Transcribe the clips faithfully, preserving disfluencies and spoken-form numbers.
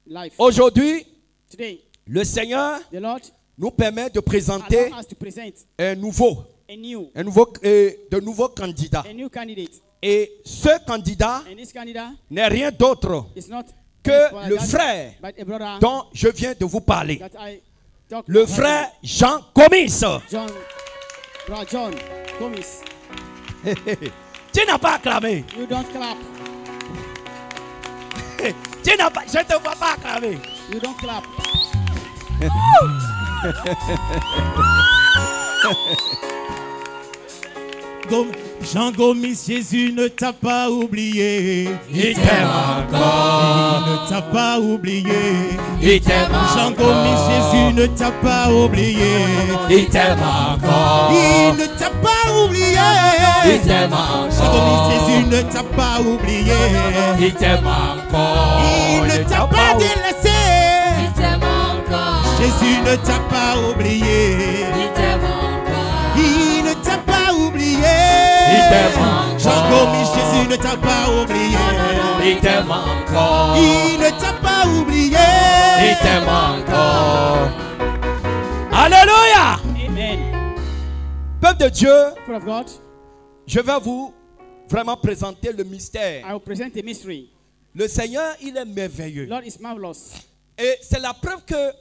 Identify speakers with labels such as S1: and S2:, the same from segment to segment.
S1: Aujourd'hui, le Seigneur nous permet de présenter un nouveau, un nouveau euh, de nouveaux candidats. Et ce candidat n'est rien d'autre que le frère dont je viens de vous parler. Le frère Jean Gomis.
S2: John, John Gomis.
S1: Tu n'as pas acclamé.
S2: You don't clap.
S1: Tu n'as pas, je ne te vois pas acclamer.
S2: You don't clap.
S3: Jean Gomis, Jésus ne t'a pas oublié.
S1: Il t'aime encore.
S3: Il ne t'a pas oublié.
S1: Il t'aime encore.
S3: Jean Gomis, Jésus ne t'a pas oublié.
S1: Il t'aime encore.
S3: Il ne t'a pas oublié.
S1: Il t'aime encore.
S3: Jean Gomis, Jésus ne t'a pas oublié.
S1: Il t'aime encore.
S3: Il ne t'a pas délaissé.
S4: Il t'aime encore.
S3: Jésus ne t'a pas oublié.
S4: Il t'aime encore.
S3: Il ne t'a pas oublié.
S1: Il t'aime encore.
S3: Jean Gomis, Jésus ne t'a pas oublié.
S1: Il t'aime encore.
S3: Il ne t'a pas oublié.
S1: Il t'aime encore. Alléluia.
S2: Amen.
S1: Peuple de Dieu,
S2: People of God,
S1: je vais vous vraiment présenter le mystère.
S2: I will present the mystery.
S1: Le Seigneur, il est merveilleux.
S2: Lord is marvelous.
S1: Et c'est la preuve que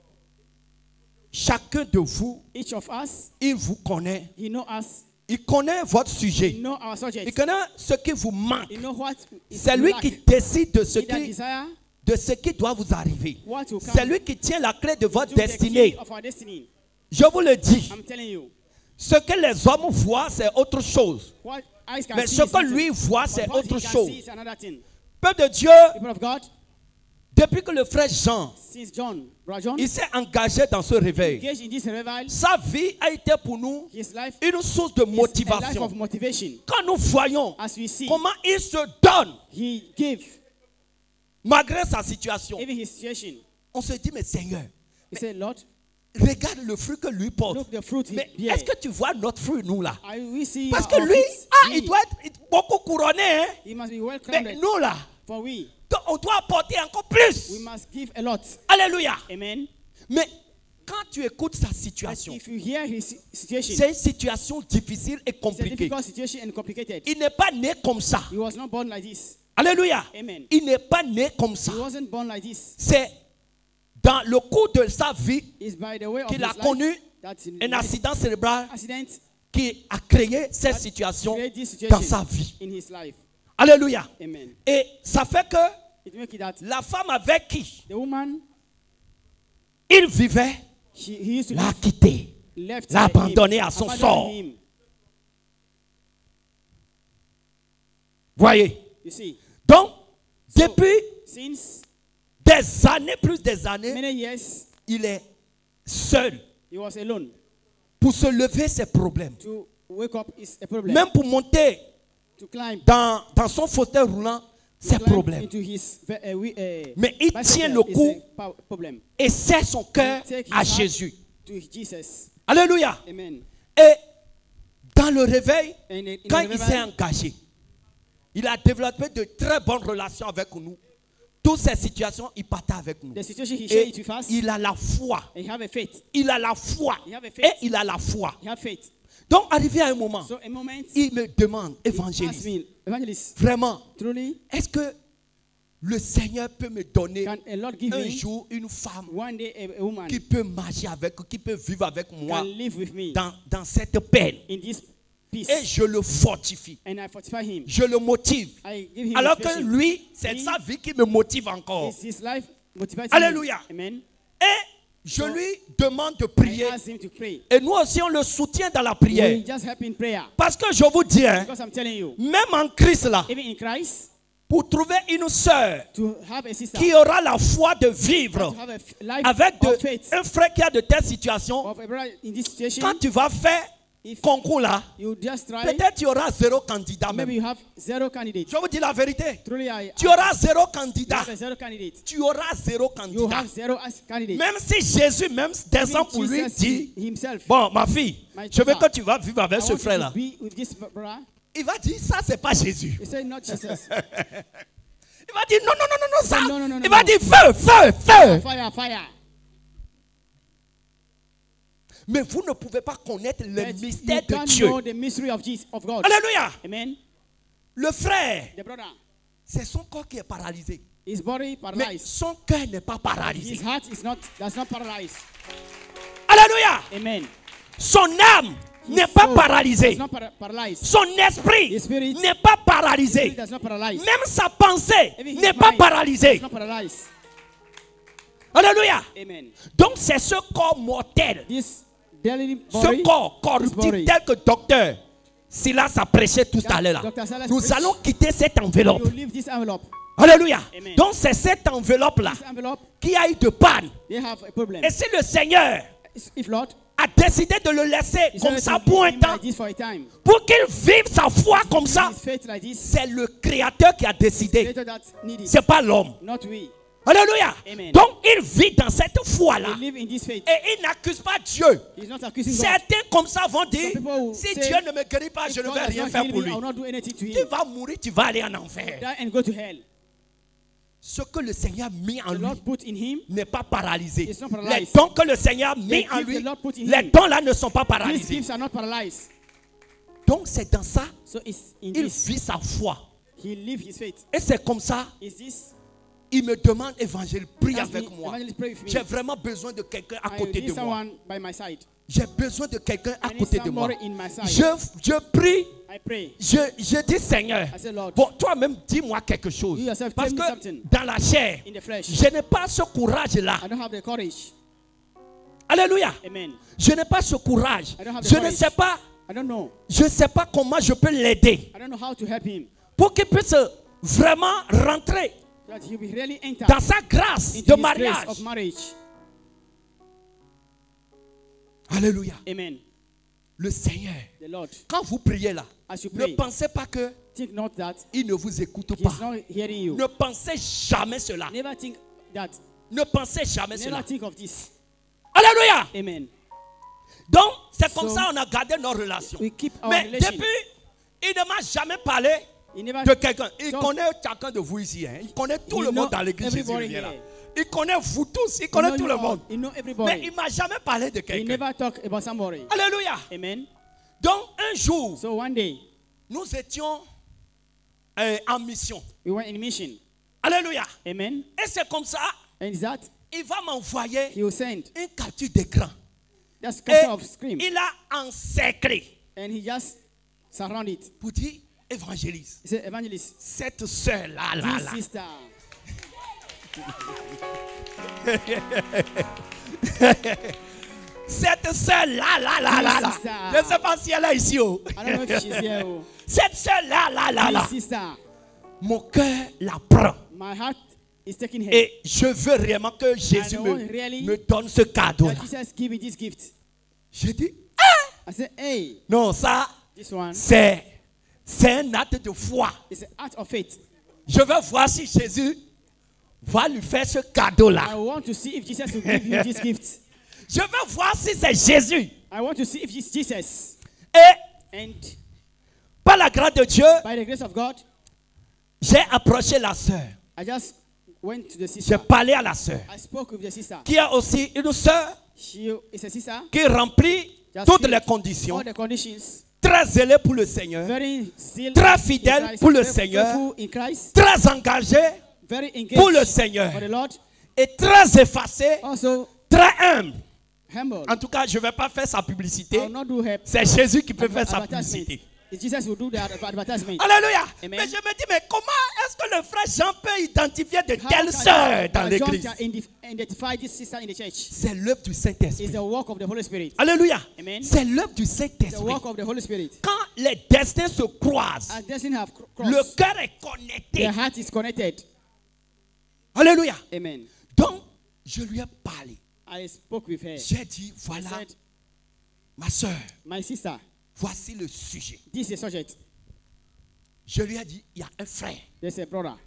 S1: chacun de vous,
S2: Each of us,
S1: il vous connaît.
S2: He knows us.
S1: Il connaît votre
S2: He
S1: sujet.
S2: knows our subject.
S1: Il connaît ce qui vous manque.
S2: He knows what is
S1: C'est lui
S2: lack.
S1: qui décide de ce
S2: He that
S1: qui,
S2: desire
S1: de ce qui doit vous arriver.
S2: what will come
S1: C'est lui qui tient la clé de votre
S2: to the
S1: destinée.
S2: key of our destiny.
S1: Je vous le dis.
S2: I'm telling you.
S1: Ce que les hommes voient, c'est autre chose.
S2: What eyes can
S1: Mais
S2: see
S1: ce
S2: is
S1: que
S2: something,
S1: lui voit, c'est
S2: but what
S1: autre
S2: he can
S1: chose.
S2: see is another thing.
S1: Peuple de Dieu,
S2: People of God,
S1: depuis que le frère Jean,
S2: since John, Brother John,
S1: il s'est engagé dans ce réveil,
S2: engaged in this revival,
S1: sa vie a été pour nous
S2: his life
S1: une source de
S2: is a life
S1: motivation.
S2: of motivation.
S1: Quand nous voyons
S2: As we see,
S1: comment il se donne
S2: he gave,
S1: malgré sa situation,
S2: even his situation.
S1: on se dit, mais Seigneur,
S2: He said, Lord,
S1: regarde le fruit que lui porte.
S2: look the fruit he
S1: Mais
S2: bear.
S1: est-ce que tu vois notre fruit, nous, là?
S2: I will see
S1: Parce que
S2: our
S1: lui,
S2: fruits.
S1: ah,
S2: We-
S1: il doit être beaucoup couronné, hein?
S2: He must be well
S1: Mais
S2: crowned.
S1: nous, là,
S2: For we,
S1: on doit apporter encore plus.
S2: we must give a lot.
S1: Alléluia.
S2: Amen.
S1: Mais quand tu écoutes sa
S2: But
S1: situation,
S2: if you hear his situation,
S1: c'est une situation difficile et
S2: it's a
S1: compliquée.
S2: difficult situation and complicated.
S1: Il n'est pas né comme ça.
S2: He was not born like this.
S1: Alléluia.
S2: Amen.
S1: Il n'est pas né comme ça.
S2: He wasn't born like this.
S1: C'est dans le cours de sa vie
S2: It's by the way of
S1: qu'il
S2: his
S1: a
S2: life
S1: connu
S2: that in
S1: un
S2: life,
S1: accident cérébral
S2: accident
S1: qui a créé cette
S2: that
S1: situation
S2: create this
S1: dans
S2: situation
S1: sa vie.
S2: in his life.
S1: Alléluia.
S2: Amen.
S1: Et ça fait que
S2: It makes it that
S1: la femme avec qui
S2: the woman
S1: il vivait
S2: she, he used to
S1: l'a
S2: live,
S1: quitté,
S2: left
S1: l'a
S2: him,
S1: abandonné à son
S2: abandoned
S1: sort.
S2: him.
S1: Voyez.
S2: You see,
S1: Donc, depuis
S2: since
S1: des années, plus des années,
S2: many years
S1: il est seul.
S2: he was alone.
S1: Pour se lever, ses problèmes.
S2: To wake up is a problem.
S1: Même pour monter
S2: to climb,
S1: dans, dans son fauteuil roulant,
S2: to
S1: c'est
S2: climb
S1: problème.
S2: into his uh, uh, uh,
S1: Mais il
S2: bicycle
S1: tient le
S2: is
S1: coup
S2: a po- problem.
S1: et serre son cœur
S2: Take his
S1: à
S2: heart
S1: Jésus.
S2: to Jesus.
S1: Alléluia.
S2: Amen.
S1: Et dans le réveil,
S2: And in, in
S1: quand
S2: the
S1: il s'est
S2: revival,
S1: engagé, il a développé de très bonnes relations avec nous. Toutes ces situations, il partait avec nous.
S2: the situation he shared
S1: Et
S2: it with us,
S1: il a la foi.
S2: and he have a faith.
S1: Il a la foi.
S2: He have a
S1: Et
S2: faith.
S1: il a la foi.
S2: He have faith.
S1: Donc, arrivé à un moment,
S2: So a moment,
S1: il me demande,
S2: he asked
S1: évangéliste,
S2: me, evangelist,
S1: vraiment,
S2: truly,
S1: est-ce que le Seigneur peut me donner
S2: can a Lord give
S1: un
S2: me
S1: jour une femme
S2: one day a, a woman
S1: qui peut marcher avec, qui peut vivre avec moi
S2: can live with me
S1: dans, dans cette peine?
S2: in this peace,
S1: Et je le fortifie.
S2: and I fortify him.
S1: Je le motive.
S2: I give him
S1: Alors que
S2: motivation.
S1: lui, c'est
S2: He-
S1: sa vie qui me motive encore.
S2: It's his life motivates
S1: Alléluia.
S2: him. Amen.
S1: Et je
S2: So,
S1: lui demande de
S2: I
S1: prier.
S2: ask him to pray.
S1: Et nous aussi, on le soutient dans la prière.
S2: We just help in prayer.
S1: Parce que je vous dis, hein,
S2: Because I'm telling you,
S1: même en Christ là,
S2: even in Christ,
S1: pour trouver une sœur
S2: to have a sister,
S1: qui aura la foi de vivre
S2: to have a f- life
S1: avec de-
S2: of faith,
S1: un frère qui a de telles situations,
S2: of a brother in this situation,
S1: quand tu vas faire
S2: if
S1: concours là,
S2: you just try,
S1: peut-être tu auras zéro candidat
S2: maybe
S1: même.
S2: you have zero candidates.
S1: Je vous dis la vérité.
S2: Truly, I,
S1: Tu
S2: I
S1: auras zéro
S2: you
S1: candidat.
S2: have a zero candidate.
S1: Tu auras zéro
S2: You
S1: candidat.
S2: have zero as candidate.
S1: Même si Jésus même descend
S2: Even
S1: pour lui
S2: Jesus
S1: dit,
S2: himself,
S1: bon ma fille,
S2: My
S1: je veux
S2: daughter,
S1: que tu vas vivre avec
S2: I
S1: ce
S2: want you
S1: frère
S2: to
S1: là.
S2: be with this brother.
S1: Il va dire ça c'est pas Jésus.
S2: He said, not Jesus.
S1: Il va dire non, non, non, non, non, ça.
S2: No, no, no, no,
S1: Il va
S2: no.
S1: dire feu, feu, feu.
S2: Fire, fire.
S1: Mais vous ne pouvez pas connaître le
S2: But
S1: mystère
S2: you
S1: de
S2: can't
S1: Dieu.
S2: know the mystery of Jesus, of God.
S1: Alléluia.
S2: Amen.
S1: Le frère,
S2: The brother,
S1: c'est son corps qui est paralysé.
S2: his body
S1: Mais
S2: paralyzed.
S1: son cœur n'est pas paralysé.
S2: His heart is not, that's not paralyzed.
S1: Alléluia.
S2: Amen.
S1: Son âme
S2: His
S1: n'est pas
S2: soul
S1: paralysée.
S2: is not para- paralyzed.
S1: Son esprit
S2: His spirit-
S1: n'est pas
S2: His
S1: paralysé.
S2: spirit does not paralyze.
S1: Même sa pensée
S2: Even his
S1: n'est pas
S2: mind
S1: paralysée.
S2: is not paralyzed.
S1: Alléluia.
S2: Amen.
S1: Donc c'est ce corps mortel,
S2: This daily
S1: ce
S2: body,
S1: corps
S2: this
S1: corruptible
S2: body,
S1: tel que docteur Silas a prêché tout à l'heure là.
S2: Docteur Silas
S1: Nous
S2: preached.
S1: allons quitter cette enveloppe.
S2: you leave this envelope.
S1: Alléluia.
S2: Amen.
S1: Donc c'est cette enveloppe là
S2: This envelope,
S1: qui a eu de panne.
S2: they have a problem.
S1: Et si le Seigneur
S2: If Lord,
S1: a décidé de le laisser
S2: he
S1: comme
S2: said
S1: ça
S2: to
S1: pour un
S2: leave him
S1: temps,
S2: like this for a time.
S1: pour qu'il vive sa foi comme ça,
S2: His faith like this.
S1: c'est le Créateur qui a décidé.
S2: Later that need it.
S1: C'est pas l'homme.
S2: Not we.
S1: Alléluia.
S2: Amen.
S1: Donc il vit dans cette foi là.
S2: We live in this faith.
S1: Et il n'accuse pas Dieu.
S2: He's not accusing God.
S1: Certains comme ça vont dire,
S2: Some people will
S1: si
S2: say,
S1: Dieu ne me guérit pas,
S2: If
S1: je ne
S2: God
S1: vais
S2: does
S1: rien
S2: not
S1: faire
S2: heal
S1: pour
S2: me,
S1: lui.
S2: I will not do anything to
S1: Tu
S2: him.
S1: vas mourir, tu vas aller en enfer.
S2: Die and go to hell.
S1: Ce que le Seigneur a mis en
S2: The
S1: lui
S2: Lord put in him.
S1: n'est pas paralysé.
S2: It's not paralyzed.
S1: Les dons que le Seigneur a mis
S2: The
S1: en
S2: gift
S1: lui,
S2: the Lord put in
S1: les
S2: him.
S1: dons là ne sont pas
S2: These
S1: paralysés.
S2: gifts are not paralyzed.
S1: Donc c'est dans ça,
S2: So it's in
S1: il
S2: this.
S1: vit sa foi.
S2: He live his faith.
S1: Et c'est comme ça,
S2: Is this?
S1: il me demande, évangile, prie
S2: Ask
S1: avec
S2: me,
S1: moi.
S2: evangelist, pray with me.
S1: J'ai vraiment besoin de quelqu'un à
S2: I
S1: côté
S2: need
S1: de moi.
S2: someone by my side.
S1: J'ai besoin de quelqu'un à
S2: I need
S1: côté de moi.
S2: somebody in my side.
S1: Je, je prie,
S2: I pray.
S1: je, je dis Seigneur,
S2: I say, Lord,
S1: bon, toi-même dis-moi quelque chose.
S2: You yourself,
S1: Parce
S2: tell me
S1: que
S2: something.
S1: dans la chair,
S2: in the flesh,
S1: je n'ai pas ce courage-là.
S2: I don't have the courage.
S1: Alléluia.
S2: Amen.
S1: Je n'ai pas ce courage.
S2: I don't have the
S1: Je ne
S2: courage.
S1: sais pas,
S2: I don't know.
S1: je ne sais pas comment je peux l'aider
S2: I don't know how to help him.
S1: pour qu'il puisse vraiment rentrer
S2: That he will really enter
S1: dans sa grâce
S2: into
S1: de
S2: his grace
S1: mariage.
S2: of marriage.
S1: Alléluia.
S2: Amen.
S1: Le Seigneur,
S2: The Lord,
S1: quand vous priez là,
S2: as you
S1: ne
S2: pray,
S1: pensez pas que
S2: think not that
S1: il ne vous écoute
S2: he's
S1: pas.
S2: not hearing you.
S1: Ne pensez jamais cela.
S2: Never think that.
S1: Ne pensez jamais
S2: Never
S1: cela.
S2: think of this.
S1: Alléluia.
S2: Amen.
S1: Donc, c'est comme
S2: So,
S1: ça on a gardé nos relations.
S2: We keep our
S1: Mais
S2: relation.
S1: depuis, il ne m'a jamais parlé
S2: He never
S1: de quelqu'un. Il
S2: So-
S1: connaît chacun de vous ici. Hein. Il connaît tout
S2: He
S1: le monde
S2: know
S1: dans l'église Jésus
S2: everybody
S1: revient là.
S2: here.
S1: Il connaît vous tous. Il
S2: He
S1: connaît
S2: know
S1: tout
S2: you
S1: le
S2: all.
S1: monde.
S2: He know
S1: Mais
S2: everybody.
S1: il ne m'a jamais parlé de
S2: He
S1: quelqu'un.
S2: never talk about somebody.
S1: Alléluia.
S2: Amen.
S1: Donc, un jour,
S2: So one day,
S1: nous étions euh, en mission.
S2: we went in mission.
S1: Alléluia.
S2: Amen.
S1: Et c'est comme ça,
S2: And that,
S1: il va m'envoyer
S2: he will send.
S1: une capture d'écran.
S2: That's
S1: Et
S2: capture of scream.
S1: il a encerclé
S2: And he just surround it.
S1: pour dire évangéliste.
S2: He said, evangelist,
S1: Cette sœur-là, là,
S2: this
S1: là.
S2: sister.
S1: Cette sœur-là, là, là, là, là.
S2: Sister.
S1: Je ne sais pas si elle est ici. Oh.
S2: I don't know if she's here. oh.
S1: Cette sœur-là, là, là, là.
S2: This sister.
S1: Mon cœur la prend.
S2: My heart is taking her.
S1: Et je veux réellement que Jésus
S2: I
S1: me,
S2: want really
S1: me donne ce cadeau-là.
S2: That Jesus give me this gift.
S1: Je dis,
S2: I said, hey,
S1: non, ça,
S2: this one
S1: c'est, c'est un acte de foi.
S2: is an act of faith.
S1: Je veux voir si Jésus va lui faire ce cadeau-là.
S2: I want to see if Jesus will give you this gift.
S1: Je veux voir si c'est Jésus.
S2: I want to see if it's Jesus.
S1: Et
S2: And
S1: par la grâce de Dieu,
S2: by the grace of God,
S1: j'ai approché la sœur.
S2: I just went to the
S1: J'ai
S2: sister.
S1: parlé à la sœur.
S2: I spoke with the sister.
S1: Qui a aussi une sœur
S2: She is a sister.
S1: qui remplit
S2: Just
S1: toutes
S2: fit
S1: les conditions.
S2: all the conditions.
S1: Très zélée pour le Seigneur.
S2: Very still
S1: Très
S2: in
S1: fidèle
S2: Christ,
S1: pour le
S2: very
S1: Seigneur.
S2: faithful in Christ.
S1: Très engagée
S2: Very engaged
S1: pour le Seigneur.
S2: for the Lord.
S1: Et très effacée.
S2: Also
S1: Très humble.
S2: humble.
S1: En tout cas, je ne vais pas faire sa publicité.
S2: I will not do her
S1: C'est Jésus qui peut faire sa
S2: advertisement.
S1: publicité.
S2: It's Jesus will do the ad- advertisement.
S1: Alléluia.
S2: Amen.
S1: Mais je me dis, mais comment est-ce que le frère Jean peut identifier de
S2: How
S1: telles
S2: can
S1: sœurs dans
S2: John
S1: l'église?
S2: can indi- identify this sister in the church?
S1: C'est l'œuvre du
S2: It's
S1: Saint-Esprit.
S2: the work of the Holy Spirit.
S1: Alléluia.
S2: Amen.
S1: C'est l'œuvre du
S2: The
S1: Saint-Esprit.
S2: work of the Holy Spirit.
S1: Quand les destins se croisent,
S2: As destiny have cr-
S1: le
S2: crossed,
S1: cœur est connecté.
S2: the heart is connected.
S1: Alléluia.
S2: Amen.
S1: Donc, je lui ai parlé.
S2: I spoke with her.
S1: J'ai dit,
S2: I
S1: voilà,
S2: said,
S1: ma soeur,
S2: my sister,
S1: voici le sujet.
S2: this is a subject.
S1: Je lui ai dit, il y a un frère
S2: There's a brother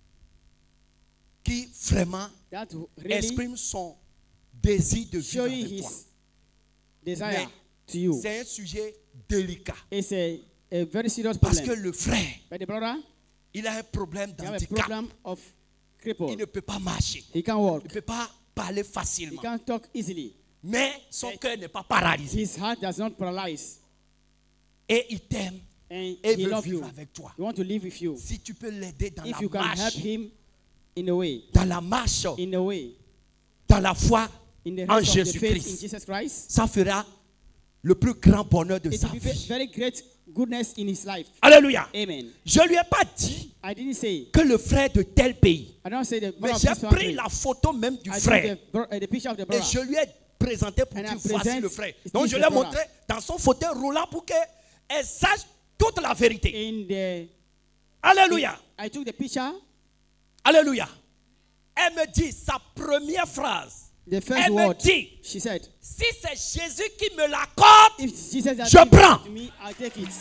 S1: qui vraiment
S2: that really
S1: exprime son désir de vivre
S2: showing
S1: avec toi.
S2: his desire
S1: Mais
S2: to you.
S1: c'est un sujet délicat.
S2: It's a, a very serious
S1: Parce que
S2: problem.
S1: le frère
S2: But the brother
S1: Il a un problème d'handicap. Il ne peut pas marcher.
S2: He can't walk.
S1: Il ne peut pas parler facilement.
S2: He can't talk easily.
S1: Mais son cœur n'est pas paralysé.
S2: His heart does not paralyze.
S1: Et il t'aime.
S2: And
S1: et
S2: he
S1: veut
S2: loves
S1: vivre
S2: you.
S1: avec toi.
S2: He want to live with you.
S1: Si tu peux l'aider dans
S2: If
S1: la
S2: you can
S1: marche,
S2: help him in a way,
S1: dans la marche,
S2: in a way,
S1: dans la foi
S2: in the
S1: en
S2: rest of the faith in
S1: Jésus-Christ,
S2: Jesus Christ,
S1: ça fera le plus grand bonheur de
S2: it
S1: sa
S2: will be
S1: vie.
S2: very great goodness in his life.
S1: Alléluia.
S2: Amen.
S1: Je lui ai pas dit
S2: I didn't say.
S1: que le frère de tel pays.
S2: I don't say the
S1: Mais
S2: brother of
S1: j'ai
S2: this
S1: pris
S2: country.
S1: la photo même du
S2: I
S1: frère.
S2: took the, bro- uh, the picture of the
S1: Et
S2: brother.
S1: je lui ai présenté pour
S2: And
S1: dire
S2: I
S1: voici
S2: present
S1: le frère.
S2: this
S1: Donc je
S2: is
S1: lui
S2: the
S1: ai
S2: brother.
S1: montré dans son fauteuil roulant pour qu'elle sache toute la vérité.
S2: In the,
S1: Alléluia.
S2: I took the picture.
S1: Alléluia. Elle me dit sa première phrase.
S2: The first
S1: Elle me
S2: word
S1: dit,
S2: she said,
S1: si c'est Jésus qui me l'accorde,
S2: if Jesus has
S1: je
S2: given
S1: prends.
S2: it to me, I'll take it.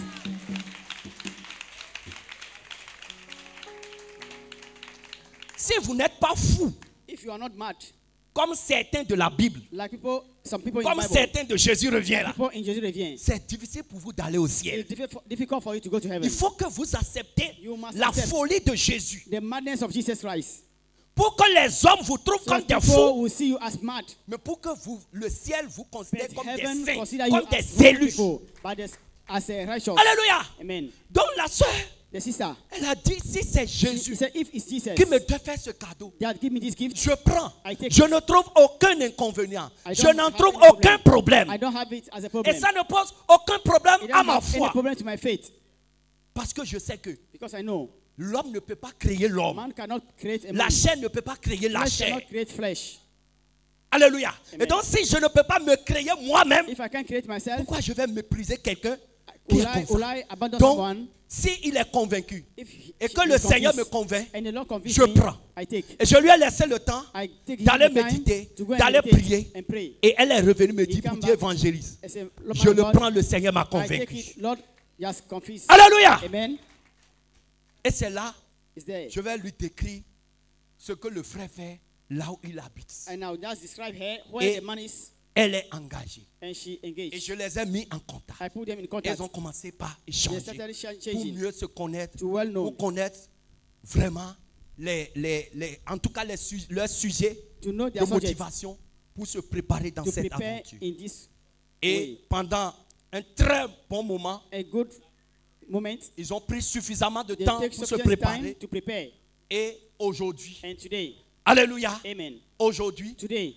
S1: Si vous n'êtes pas fou,
S2: If you are not mad,
S1: comme certains de la Bible,
S2: like people, some people in
S1: comme
S2: the Bible,
S1: certains de Jésus revient là,
S2: people in Jesus revient,
S1: c'est difficile pour vous d'aller au ciel.
S2: it's difficult difficult for you to go to heaven.
S1: Il faut que vous acceptez
S2: You must
S1: la
S2: accept
S1: folie de Jésus.
S2: the madness of Jesus Christ.
S1: Pour que les hommes vous trouvent
S2: So
S1: comme des
S2: people
S1: fous,
S2: will see you as mad.
S1: mais pour que vous, le ciel vous considère
S2: But
S1: comme
S2: heaven
S1: des saints,
S2: consider you
S1: comme
S2: as
S1: des
S2: good
S1: élus.
S2: people, but as, as a righteous.
S1: Alléluia.
S2: Amen.
S1: Donc la soeur,
S2: The sister,
S1: elle a dit, si c'est
S2: she,
S1: Jésus
S2: she said, if it's Jesus
S1: qui me doit faire ce cadeau,
S2: that give me this gift,
S1: je prends.
S2: I take
S1: Je
S2: it.
S1: ne trouve aucun inconvénient.
S2: I
S1: Je
S2: don't
S1: n'en
S2: have
S1: trouve
S2: any
S1: aucun problème.
S2: I don't have it as a
S1: Et
S2: problem.
S1: ça ne pose aucun problème
S2: It
S1: à
S2: doesn't
S1: ma
S2: have any
S1: foi.
S2: problem to my faith,
S1: Parce que je sais que
S2: because I know
S1: l'homme ne peut pas créer l'homme.
S2: man cannot create a
S1: La
S2: man.
S1: chair ne peut pas créer la
S2: Flesh
S1: chair.
S2: cannot create flesh.
S1: Alléluia.
S2: Amen.
S1: Et donc si je ne peux pas me créer moi-même,
S2: If I can't create myself,
S1: pourquoi je vais mépriser quelqu'un qui
S2: will
S1: est
S2: I,
S1: comme
S2: will
S1: ça?
S2: I abandon
S1: Donc,
S2: someone?
S1: s'il est convaincu
S2: If he,
S1: et
S2: she
S1: que le
S2: is
S1: Seigneur me
S2: convinced,
S1: convainc,
S2: and the Lord convince
S1: je
S2: me,
S1: prends.
S2: I take.
S1: Et je lui ai laissé le temps
S2: I take
S1: d'aller
S2: the time
S1: méditer,
S2: to go and
S1: d'aller
S2: meditate
S1: prier.
S2: and pray.
S1: Et elle est revenue me
S2: He
S1: dire, pour
S2: come
S1: Dieu
S2: back
S1: évangéliste,
S2: and say, Lord,
S1: je
S2: my
S1: le
S2: God,
S1: prends, le Seigneur m'a
S2: I take
S1: convaincu.
S2: it, Lord, just confess.
S1: Alléluia.
S2: Amen.
S1: Et c'est là,
S2: Is there.
S1: je vais lui décrire ce que le frère fait là où il habite.
S2: And now just describe her where
S1: Et
S2: the man is,
S1: elle est engagée.
S2: and she
S1: Et
S2: engaged.
S1: je les ai mis en contact.
S2: I put them in
S1: Ils
S2: contact.
S1: ont commencé par
S2: They
S1: échanger
S2: started ch-
S1: pour
S2: changing
S1: mieux se connaître,
S2: to well know,
S1: pour connaître vraiment les, les, les, en tout cas les su- leurs sujets
S2: to know
S1: de
S2: their subject,
S1: motivation pour se préparer dans
S2: to
S1: cette
S2: prepare
S1: aventure.
S2: in this
S1: Et
S2: way.
S1: pendant un très bon moment,
S2: A good moment.
S1: ils ont pris suffisamment de
S2: They
S1: temps
S2: take
S1: pour se
S2: sufficient time
S1: préparer.
S2: to prepare.
S1: Et aujourd'hui,
S2: And today,
S1: alléluia,
S2: amen.
S1: aujourd'hui,
S2: Today,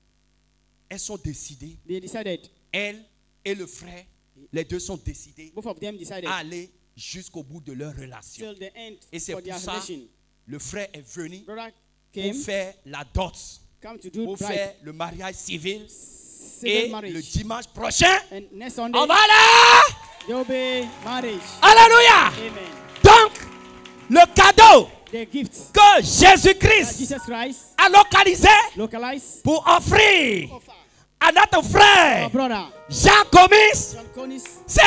S1: elles sont décidées,
S2: they decided,
S1: elle et le frère, les deux sont décidés
S2: both of them decided
S1: à aller jusqu'au bout de leur relation.
S2: till the end
S1: Et c'est
S2: for
S1: pour
S2: their
S1: ça
S2: relation.
S1: le frère est venu
S2: Brother
S1: pour
S2: came,
S1: faire la dot,
S2: come to do
S1: pour
S2: bride,
S1: faire le mariage civil.
S2: civil
S1: Et le
S2: marriage.
S1: dimanche prochain,
S2: And next Sunday,
S1: on va là.
S2: there will be marriage.
S1: Alléluia.
S2: Amen.
S1: Donc, le cadeau
S2: The gifts
S1: que
S2: that
S1: Jésus-Christ
S2: Jesus Christ
S1: a localisé
S2: localized
S1: pour offrir
S2: offer
S1: à notre
S2: our
S1: frère
S2: brother
S1: Jean Comis,
S2: John Conis.
S1: c'est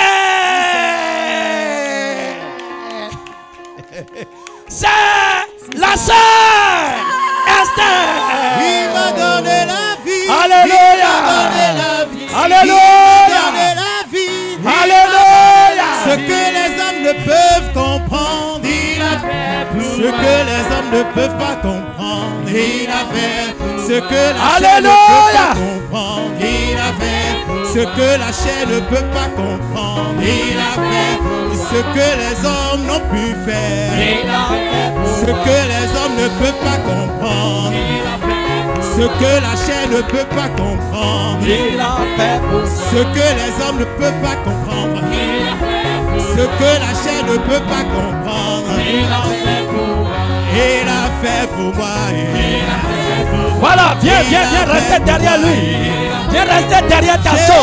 S1: c'est la sœur Esther.
S3: Il m'a donné la vie.
S1: Alléluia.
S3: Il m'a donné la vie.
S1: Alléluia.
S3: Il m'a donné la vie.
S1: Alléluia.
S3: Ce que les hommes ne peuvent comprendre, il a fait. Ce que les hommes ne peuvent pas comprendre, il a fait. Ce que la chair ne peut pas comprendre, il a fait. Ce que la chair ne peut pas comprendre, il a fait. Ce que les hommes n'ont pu faire, il a fait. Ce que les hommes ne peuvent pas comprendre, il a fait. Ce que la chair ne peut pas comprendre, il a fait. Ce que les hommes ne peuvent pas comprendre, il a fait. Ce que la chair ne peut pas comprendre, il a fait pour moi. Il a fait pour moi. Il a fait pour moi.
S1: Voilà, viens, viens, viens rester derrière lui. Viens rester derrière ta soeur.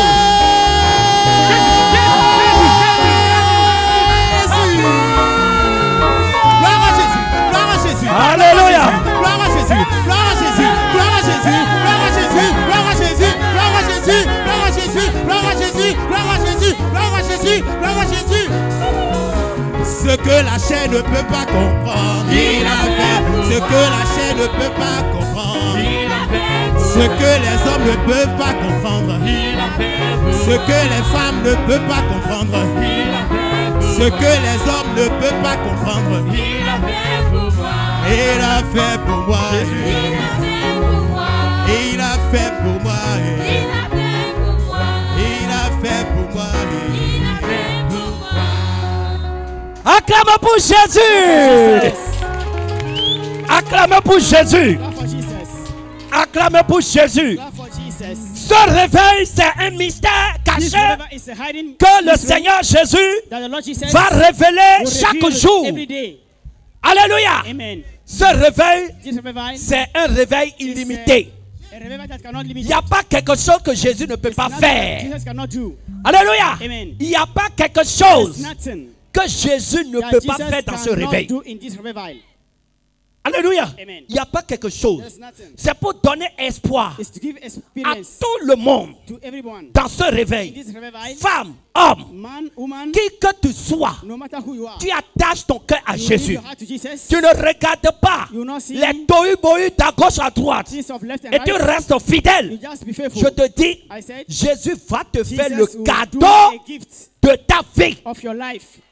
S3: Gloire à Jésus, gloire à Jésus.
S1: Alléluia.
S3: Gloire à Jésus, gloire à Jésus, gloire à Jésus, gloire à Jésus, gloire à Jésus, gloire à Jésus, gloire à Jésus, gloire à Jésus, gloire à Jésus, gloire à Jésus, gloire à Jésus. Ce que la chair ne peut pas comprendre, il a fait. Ce que la chair ne peut pas comprendre, il a fait. Ce que les hommes ne peuvent pas comprendre, il a fait. Ce que les femmes ne peuvent pas comprendre, il a fait. Ce que les hommes ne peuvent pas comprendre.
S4: Il a fait pour moi.
S3: Il a fait pour moi.
S4: Il a fait pour moi.
S3: Il a fait pour moi.
S4: Il a fait pour moi.
S3: Il a fait pour moi.
S4: Il a fait pour moi.
S1: Acclamez pour Jésus. Acclamez pour Jésus.
S2: Clap for Jesus.
S1: Acclamez pour Jésus.
S2: Clap for Jesus.
S1: Ce réveil, c'est un mystère
S2: This
S1: caché
S2: river is a hiding
S1: que le
S2: mystery
S1: Seigneur Jésus
S2: that the Lord Jesus
S1: va révéler
S2: will
S1: chaque
S2: reveal
S1: jour.
S2: every day.
S1: Alléluia.
S2: Amen.
S1: Ce réveil,
S2: This revival
S1: c'est un réveil illimité.
S2: a revival that cannot limit.
S1: Il n'y a pas quelque chose que Jésus ne peut pas
S2: Nothing that
S1: faire.
S2: Jesus cannot do.
S1: Alléluia.
S2: Amen.
S1: Il n'y a pas quelque
S2: There's
S1: chose
S2: nothing
S1: que Jésus ne
S2: that
S1: peut pas
S2: Jesus
S1: faire dans ce
S2: cannot
S1: réveil.
S2: do in this revival.
S1: Alléluia.
S2: Amen.
S1: Il n'y a pas quelque chose.
S2: There's nothing.
S1: C'est pour donner espoir
S2: It's to give
S1: à
S2: experience
S1: tout le monde
S2: to everyone.
S1: dans ce
S2: In
S1: réveil.
S2: this revival,
S1: Femme, homme,
S2: man, woman,
S1: qui que tu sois,
S2: no matter who you are,
S1: tu attaches ton cœur à
S2: you give
S1: Jésus.
S2: your heart to Jesus.
S1: Tu ne regardes pas
S2: You will not see
S1: les tohu-bohu à gauche à droite
S2: things of left and
S1: et tu
S2: right.
S1: restes
S2: You
S1: fidèle.
S2: just be faithful.
S1: Je te dis,
S2: I said,
S1: Jésus va te faire
S2: Jesus
S1: le
S2: will do
S1: cadeau
S2: a gift
S1: de ta vie.
S2: of your life.